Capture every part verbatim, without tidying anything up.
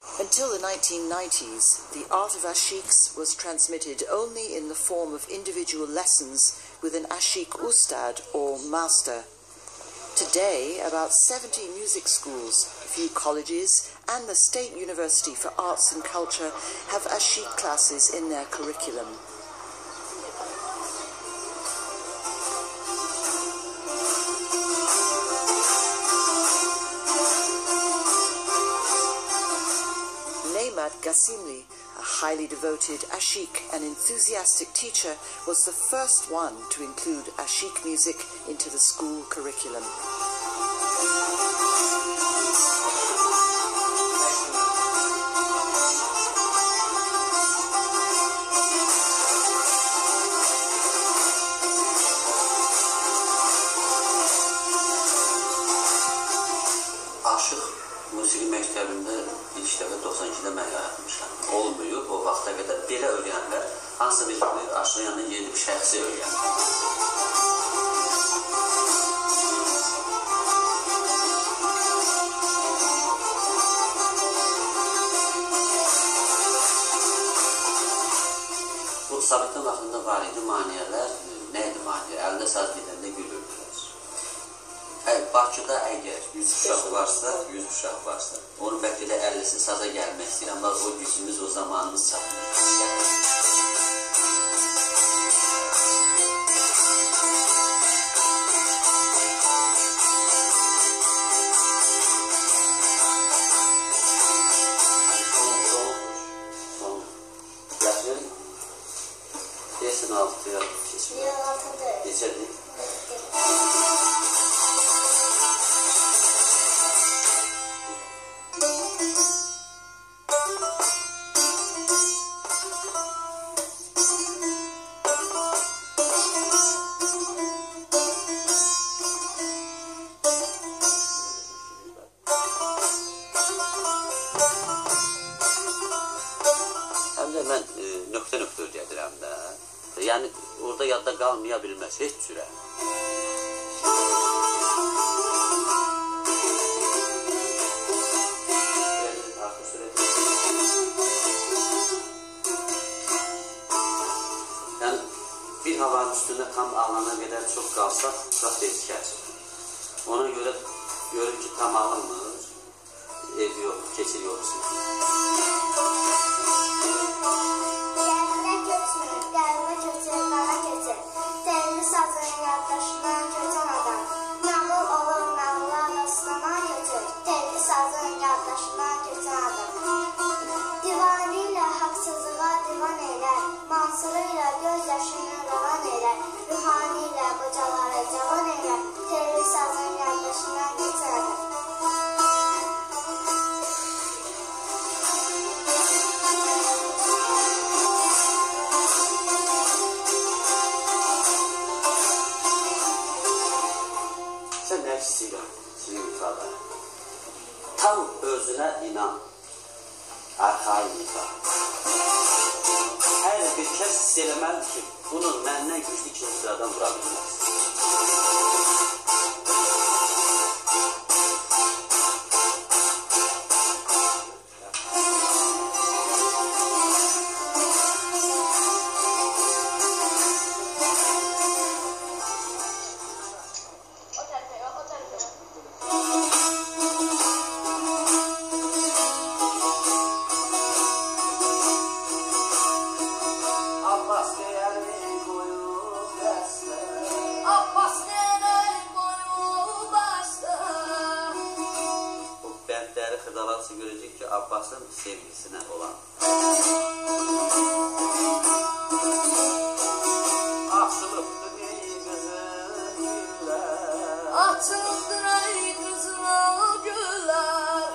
Until the nineteen nineties, the art of ashiks was transmitted only in the form of individual lessons with an ashik ustad or master. Today, about seventy music schools, a few colleges, and the State University for Arts and Culture have ashik classes in their curriculum. Nemat Gasimli, a highly devoted ashik and enthusiastic teacher, was the first one to include ashik music into the school curriculum. Aşıq musiqi məktəbində ilk dəfə doxsan ikidə mən yaratmışam. Olmuyor, o vaxta qədər belə öyrənlər, hansı bir aşıq yanına gedib şəxsi öyrənlər. Bu Sabit'in vaxtında var idi maniyələr, nə idi maniyə? Əldə saz gedəndə gülürdülər. Bakıda əgər yüz uşaq varsa, yüz uşaq varsa, onun bəlkə də əlləsi saza gəlmək istəyir, amma o gücümüz, o zamanımız çatmır. Yaşın desin altıya keçmək. Geçərdik. Mən nöqtə-nöqtə ödədirəm də. Yəni, orada yadda qalmaya bilməz, heç cürə. Yəni, bir havanın üstündə tam ağlana qədər çox qalsaq, çox tez keçir. Ona görə görür ki, tam alınmır, ev yox, keçir yoxsun. Sən nə istəyirəm, sizin ifade? Tam özünə inan, arxain ifade. Hər bir kəs hiss eləməlidir ki, bunun məndən güclü ikinci sıradan vura bilməz. Xırdalatsı görəcək ki, Abbasın sevgisinə olan. Açılıbdır ey qızın güllər, açılıbdır ey qızın güllər,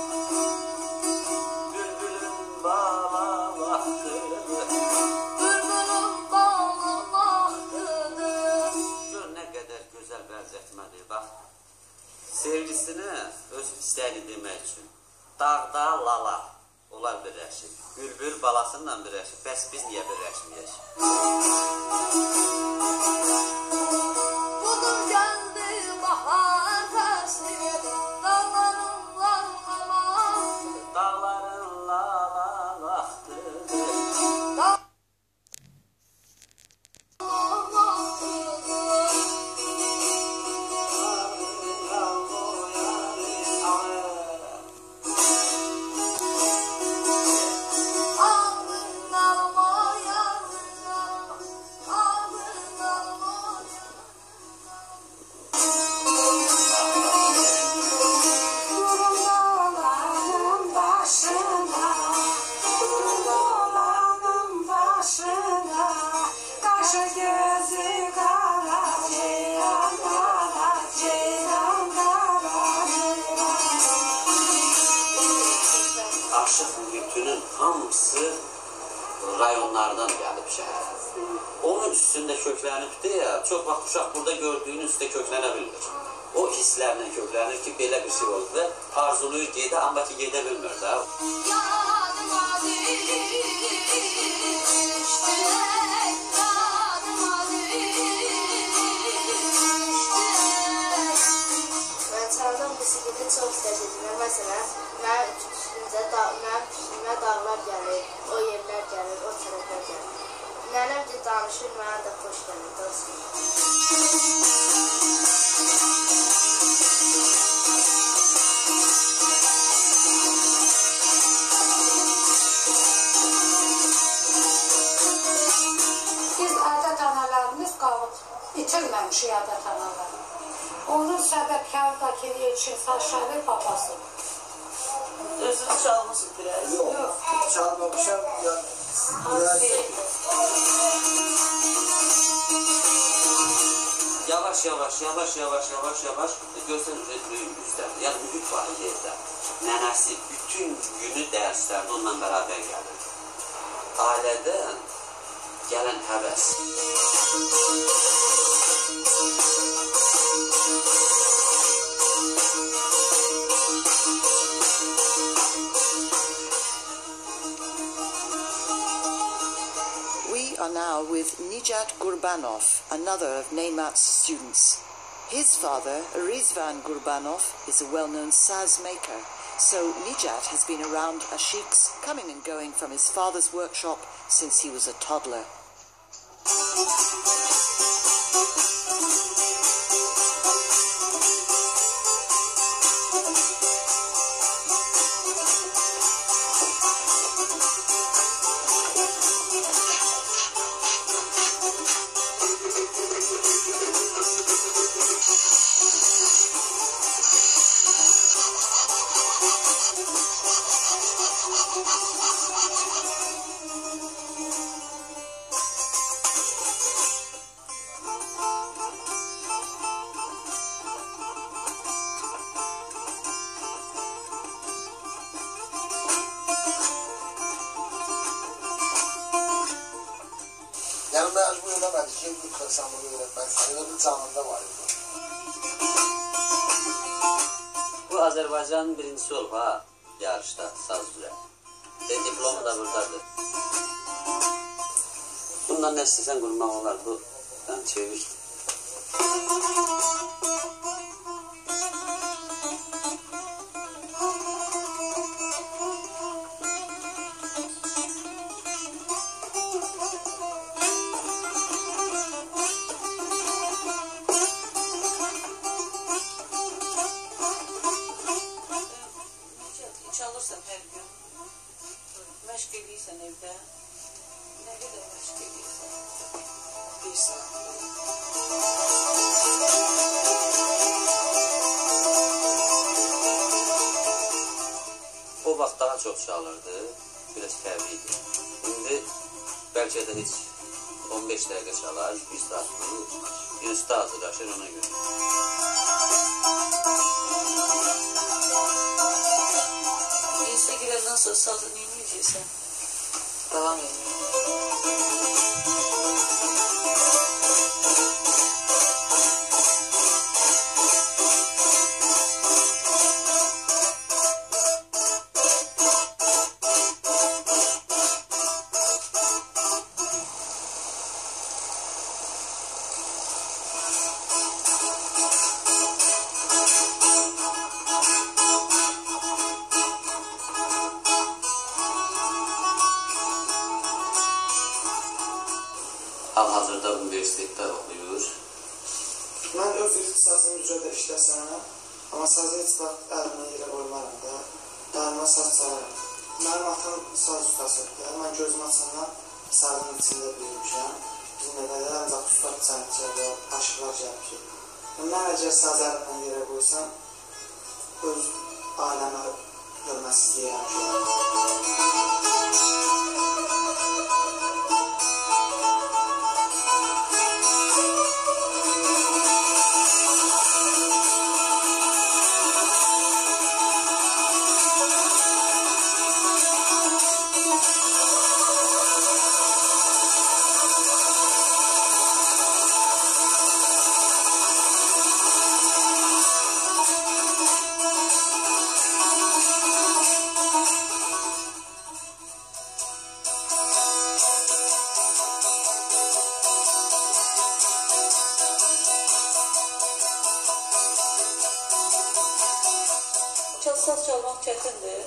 bülbülün bala vaxtıdır, bülbülün bala vaxtıdır. Gör nə qədər gözəl bənzətmədir, bax. Sevgisinə öz istəyini demək üçün dağda lala onlar birləşir. Bülbül balasıyla birləşir. Bəs biz niyə birləşməyək? Budur gəldi bahar fəsli, dağların var aman, dağların başına, dolanın başına, kaşı gözü kara, ceylan kara, ceylan kara, Aşıq mühitinin hamısı rayonlardan gəlib şəhər. Onun üstündə köklənibdir ya, çox vaxt uşaq burada gördüyünün üstündə köklənə bilmir. O hisslərlə köklənir ki, belə bir şey olur və arzuluyur gedə, amma ki gedə bilmir də. Mən çağırdan bisikleti çox istəyirdim. Məsələn, mənim üstümdə, mənim üstümə dağlar gəlir, o yerlər gəlir, o tərəflər gəlir. Nənəm də danışır, mənə də xoş gəlir, dostum. Biz ədət-analarımız qalıb, itirməmişik ədət-analarını. Onun səbəbkardakı Elçin Saşəvi babası. Özünüz çalmışsın biraz. Yok, çalmamışam. Yavaş yavaş, yavaş yavaş, yavaş yavaş görseniz yüzlərdə, yəni mühit var yerdə. Nənəsi bütün günü dərslərdə onunla bərabər gəlir. Ailədən gələn həvəs. We are now with Nijat Gurbanov, another of Neymat's students. His father, Rizvan Gurbanov, is a well-known saz maker, so Nijat has been around ashiqs, coming and going from his father's workshop since he was a toddler. Yani mecbur edemedi ki, sen bunu öğretmek. Öyle bir canında var. Bu Azərbaycanın birincisi olub ha, yarışda, saz üzrə. Və diplomu da buradadır. Bundan nə istəsən qurmaq olar, bu ben çevirdim. Çalışsan her gün, məşq edirsən evdə, nə qədər məşq edirsən? Bir saat. O vaxt daha çox çalırdı, biraz fərqliydi. İndi bəlkə də heç on beş dəqiqə çalar, bir saat durur, üstə hazırlaşır ona görə. Instagram'dan sonra sazını dinleyeceksen devam edin. Hal-hazırda universitetdə oxuyur. Mən öz ixtisasımı üzrə işləsəm, amma sazı heç vaxt əlimə yerə qoymaram da, daima saz çalarım. Mənim atam saz ustasıdır. Mən gözüm açandan sazın içində büyümüşəm. Bizim evədə ancaq ustad sənətçilər və aşıqlar gəlmişik. Mən əgər saz əlimə yerə qoysam, öz ailəmə hörmətsizliyə yapmışam. saz çalmaq çətindir.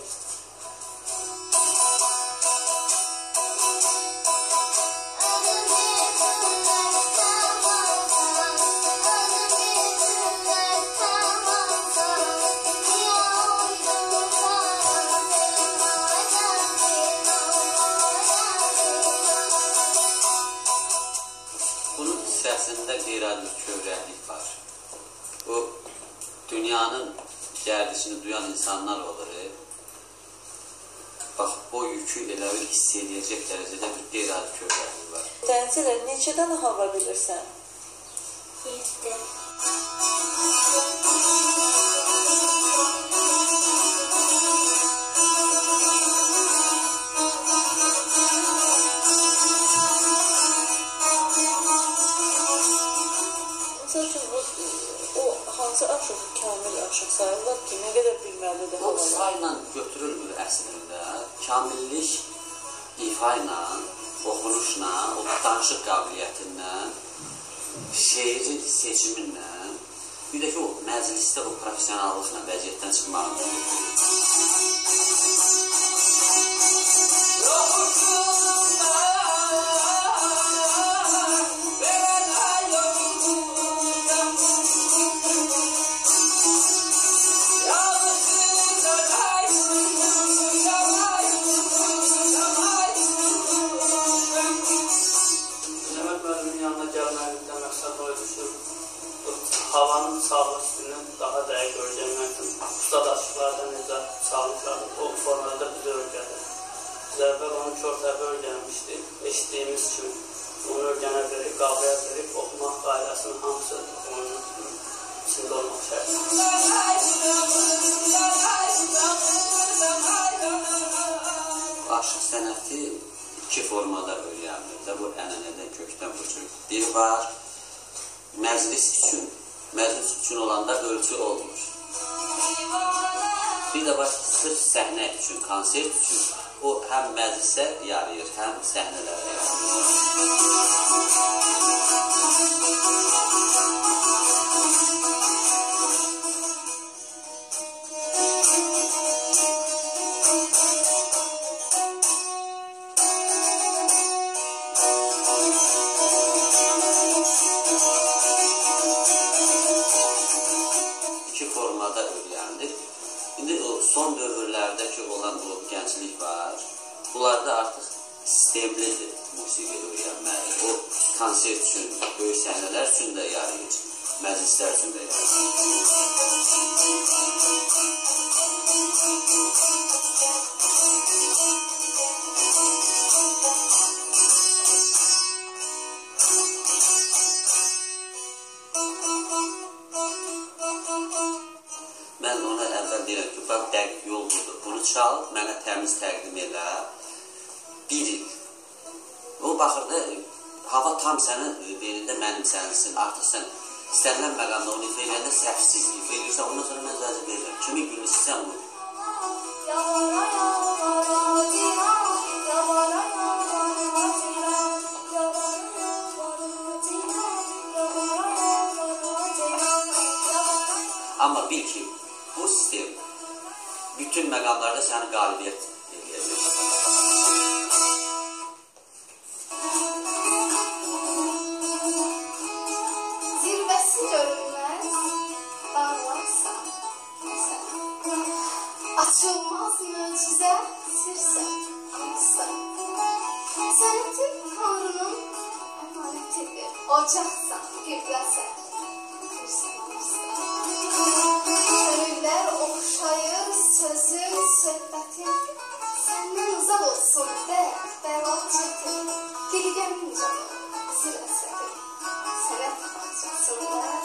Bunun səsində qeyri-adi kövrəklik var. O, dünyanın gərdişini duyan insanlar olur. Bax, o yükü elə bir hiss edəcək dərəcədə bir qeyri-adi kövrəklik var. Tənzil, neçədən hava bilirsən? Yedi. Hansı aşıq kamil aşıq sayılır ki, nə qədər bilməlidir O havalar? sayla götürülmür əslində. Kamillik ifa ilə, oxunuşla, o danışıq qabiliyyətindən, şeirin seçiminlə, bir də ki, o məclisdə o profesionallıqla vəziyyətdən çıxmağını götürülür. Havanın sağlıq üstündən daha dəqiq öyrənmək üçün ustadaşlıqlardan necə sağlıqlar, o formada bizə öyrənir. Biz əvvəl onu körtəbə öyrənmişdik, eşitdiyimiz kimi onu öyrənə verib, qavraya verib, oxumaq qaydasının hamısı onun içində olmaq şərtdir. Aşıq sənəti iki formada öyrənilir də, bu ənənədən kökdən bucur. Bir var, məclis üçün, məclis üçün olanda ölçü olmur. Bir də var, sırf səhnə üçün, konsert üçün, o həm məclisə yarayır, həm səhnələrə yarayır. Son dövrlərdəki olan o gənclik var, bunlarda artıq sistemlidir musiqi öyrənmək. O, konsert üçün, böyük səhnələr üçün də yarayır, məclislər üçün də yarayır. Mən ona əvvəl deyirəm ki, bax, dəqiq yol budur. Bunu çal, mənə təmiz təqdim elə. Bir il. O baxır da, hava tam sənin belində mənimsənsin. Artıq sən istənilən məqamda onu ifa eləyəndə səhvsiz ifa eləyirsən. Ondan sonra mən icazə verirəm. Kimi gülüssən bunu? Amma bil ki, bu sistem bütün məqamlarda səni qalibiyyət eləyəcək. Zirvəsi görünməz, bağlarsan, açılmaz möcüzə, sirsən, ansan. Sənətin Tanrının əmanətidir, ocaqsan, qibləsən, sirsən, ansan. Ölülər oxşayır sözün, söhbətin, səndən uzaq olsun dərd, bəla çətin, dili gəmincə zil əsədir, sənət baxcasında